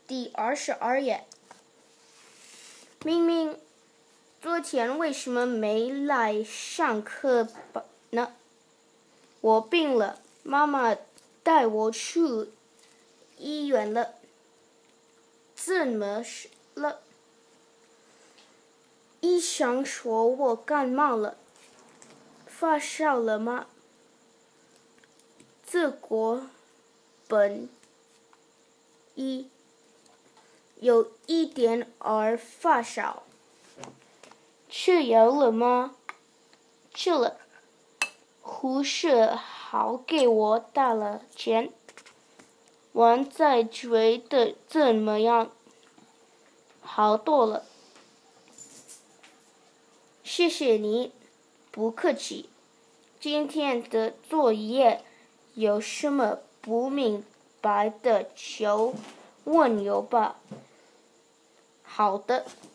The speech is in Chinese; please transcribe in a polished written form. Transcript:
第22页。明明，昨天为什么没来上课呢？我病了，妈妈带我去医院了。怎么了？医生说我感冒了。发烧了吗？这个本有1.2发烧。吃药了吗？吃了。护士还给我打了针。碗在追的怎么样？好多了。谢谢你，不客气。今天的作业有什么不明白的就问我吧。好的。